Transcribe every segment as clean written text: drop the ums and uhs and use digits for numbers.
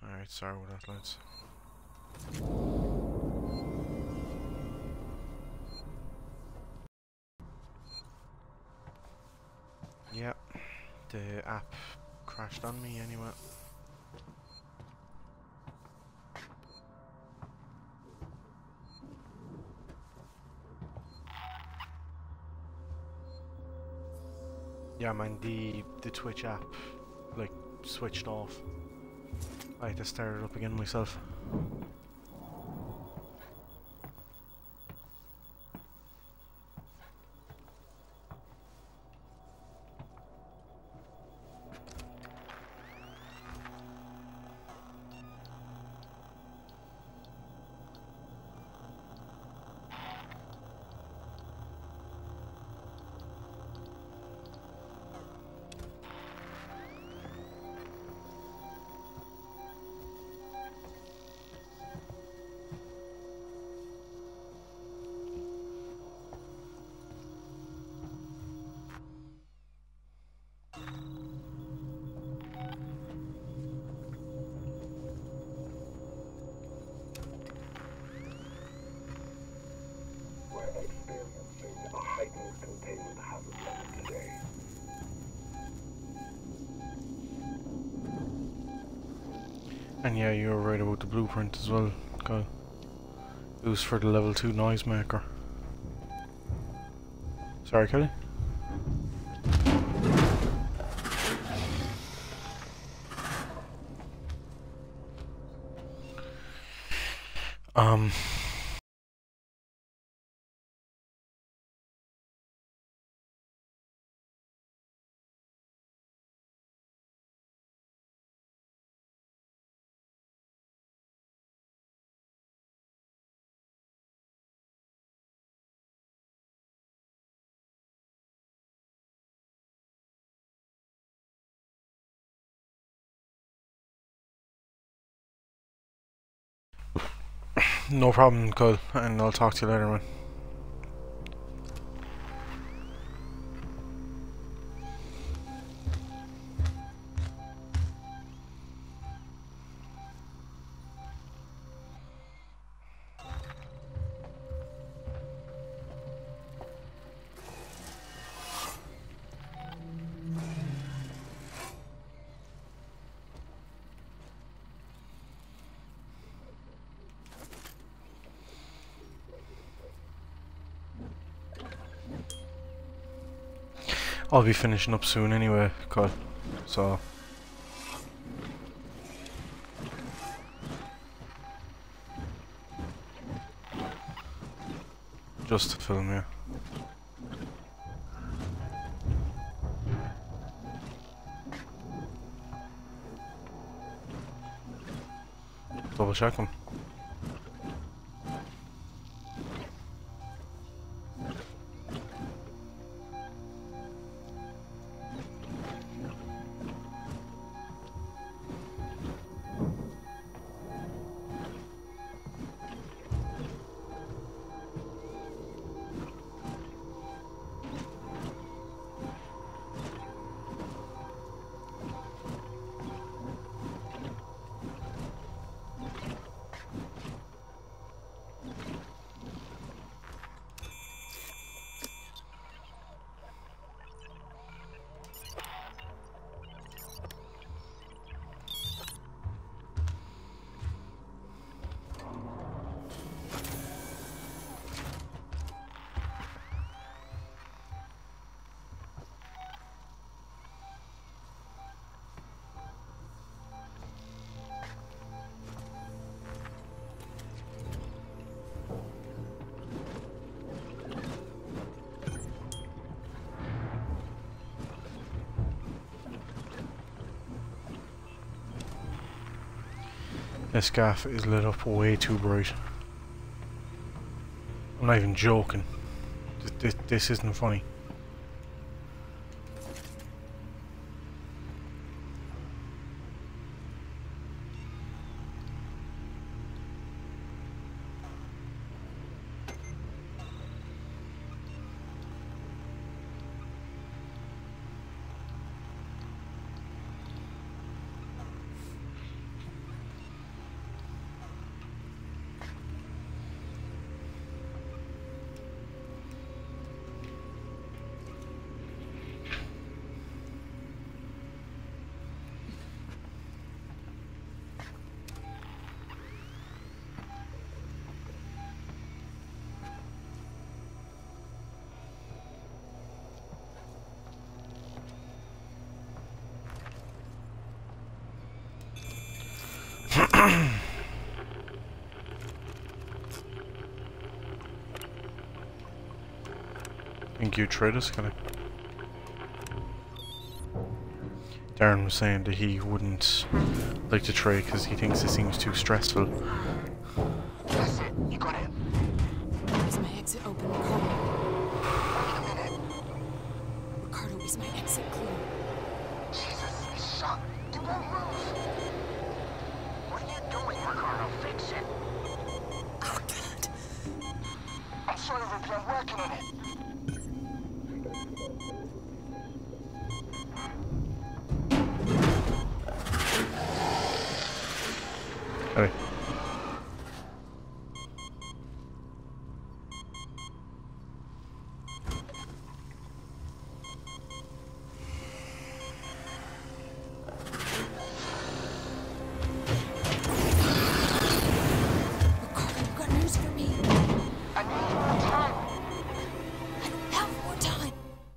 Alright, sorry about that, lads. Yeah, the app crashed on me anyway. Yeah, man, the Twitch app, like, switched off. I had to start it up again myself. And yeah, you were right about the blueprint as well, Kyle. It was for the level 2 noisemaker. Sorry, Kelly? No problem, Kyle, and I'll talk to you later, man. I'll be finishing up soon anyway, Kyle, so... just to film, yeah. Double check them. This gaff is lit up way too bright. I'm not even joking. This isn't funny. Think you try this, can I? Darren was saying that he wouldn't like to try because he thinks it seems too stressful. That's it. You got it. Is my exit open, Ricardo? Wait a minute. Ricardo, is my exit clear? Jesus, it's shut. You won't move. What are you doing, Ricardo? Fix it. Oh, God. I'm sorry, Ripley. I'm working on it. Hey. Ricardo, you got news for me? I need more time. I don't have more time.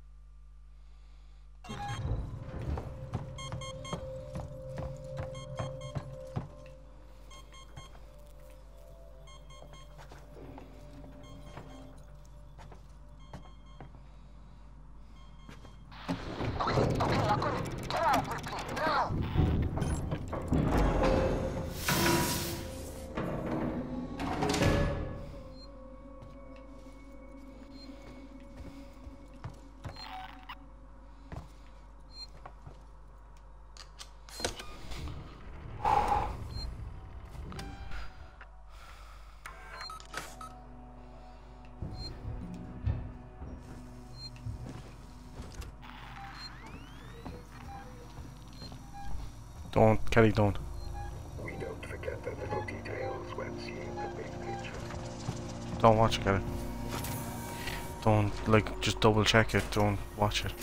Okay, I got it. Get out, Ripley. Now. Don't, Kelly, don't. We don't forget the little details when seeing the big picture. Don't watch it, Kelly. Don't, like, just double check it, don't watch it.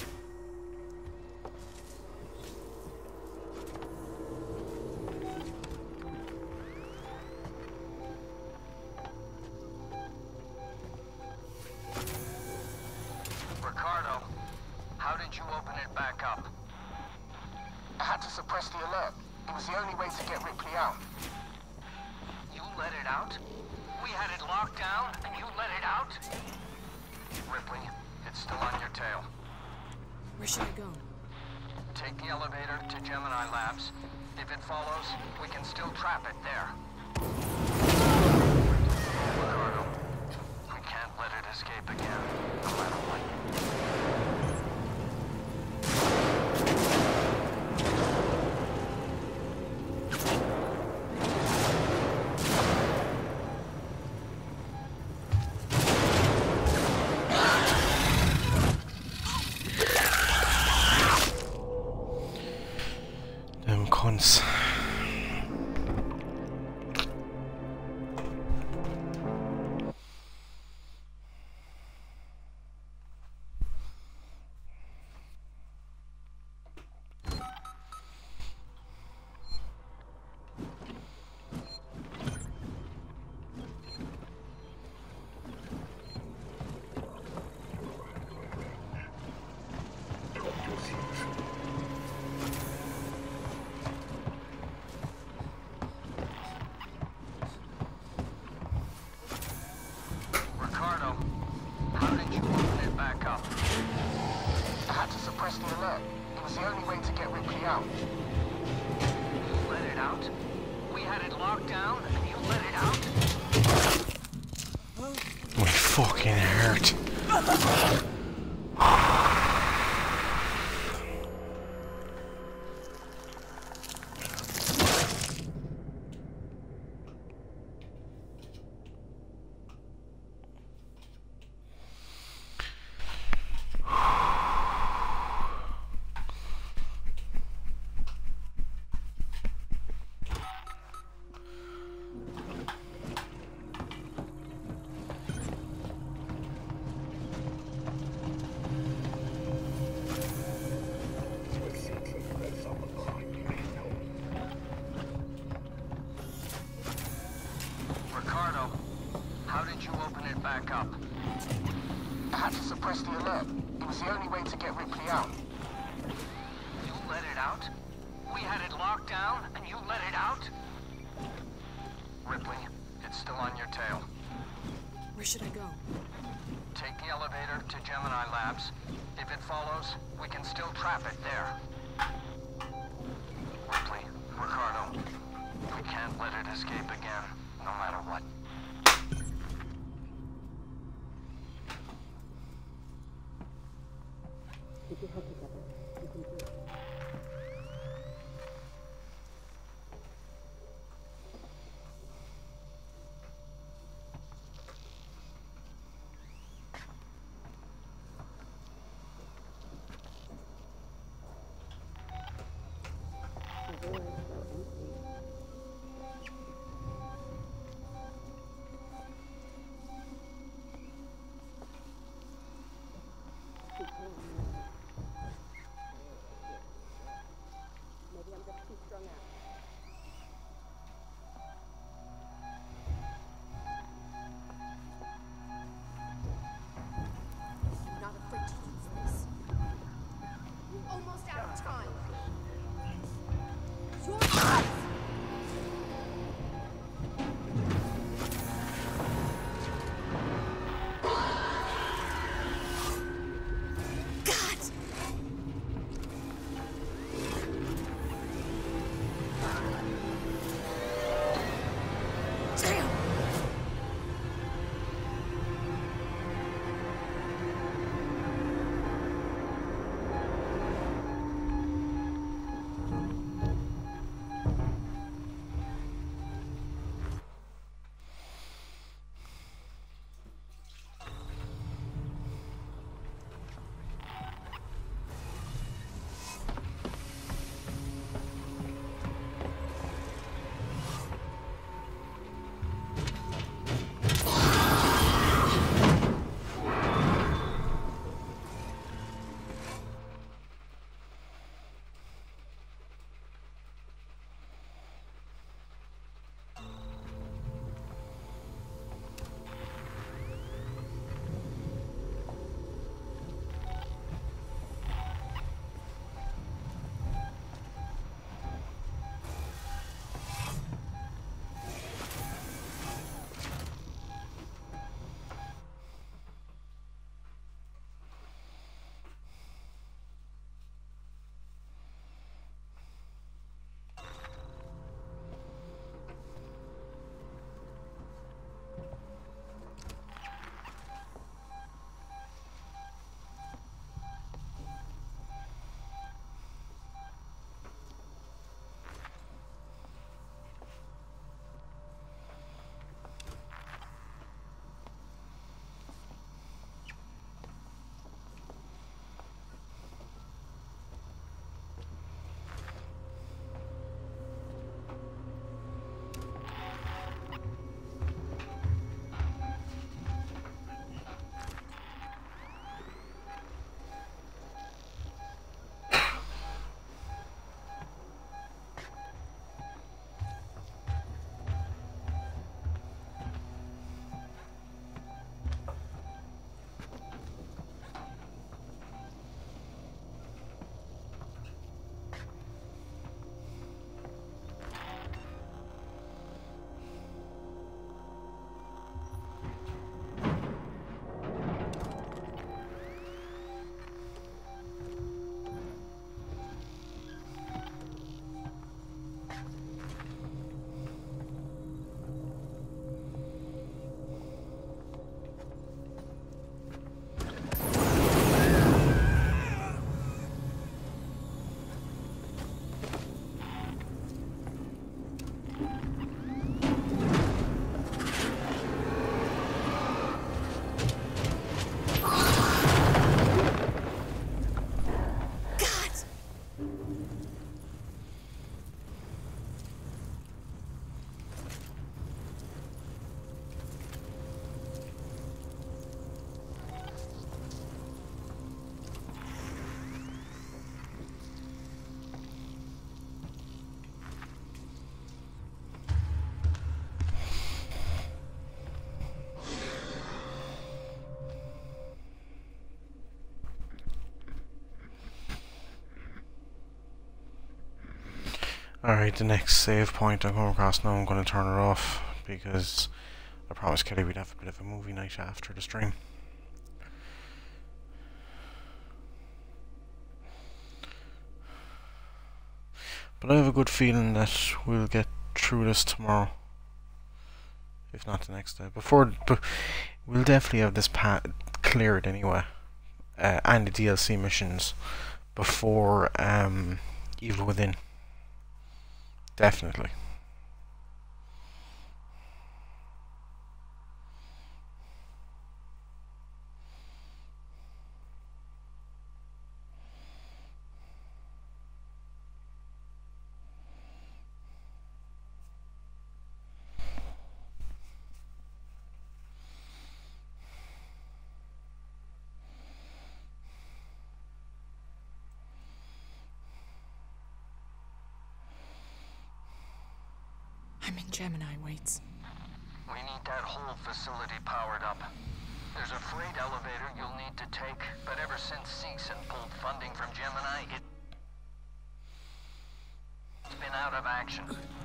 Ricardo, how did you open it back up? I had to suppress the alert. It was the only way to get Ripley out. You let it out? We had it locked down, and you let it out? Ripley, it's still on your tail. Where should I go? Take the elevator to Gemini Labs. If it follows, we can still trap it there. Ricardo, we can't let it escape again, no matter what. Them cunts. Ricardo, how did you open it back up? I had to suppress the alert. It was the only way to get Ripley out. You let it out? We had it locked down, and you let it out? My fucking heart. Ricardo, how did you open it back up? I had to suppress the alert. It was the only way to get Ripley out. You let it out? We had it locked down, and you let it out? Ripley, it's still on your tail. Where should I go? Take the elevator to Gemini Labs. If it follows, we can still trap it there. Ripley, Ricardo, we can't let it escape again, no matter what. Keep your head together. You can do it. Maybe I'm just too strung out. I'm not afraid to use this. Almost out of time. Your eyes! Alright, the next save point I come across now, I'm going to turn it off because I promised Kelly we'd have a bit of a movie night after the stream. But I have a good feeling that we'll get through this tomorrow, if not the next day. But we'll definitely have this cleared anyway, and the DLC missions before Evil Within. Definitely. I'm in Gemini, Waits. We need that whole facility powered up. There's a freight elevator you'll need to take, but ever since Seegson pulled funding from Gemini, it's been out of action.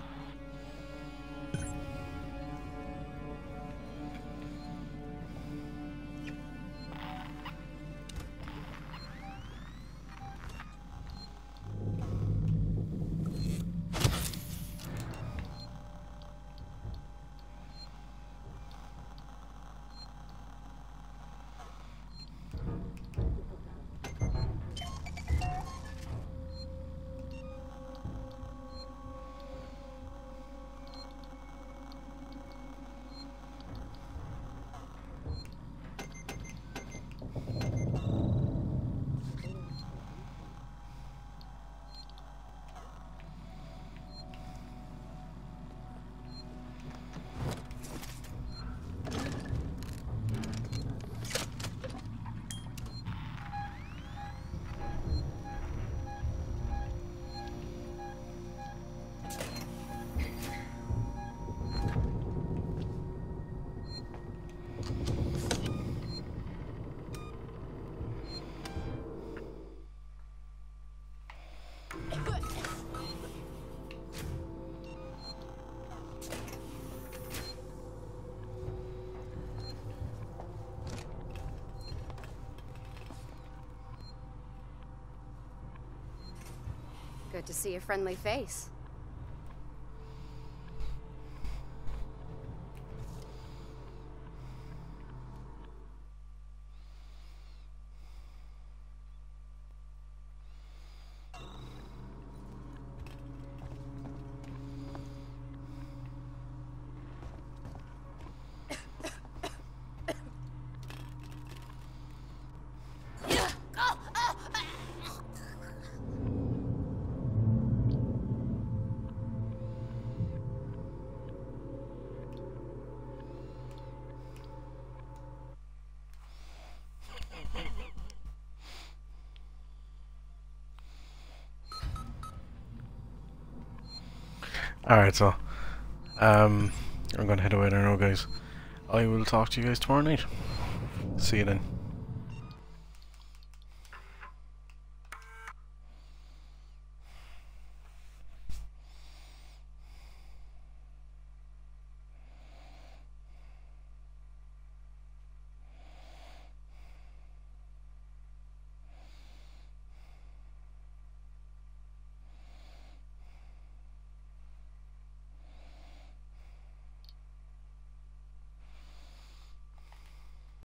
Good to see a friendly face. Alright, so I'm gonna head away there now, guys. I will talk to you guys tomorrow night. See you then.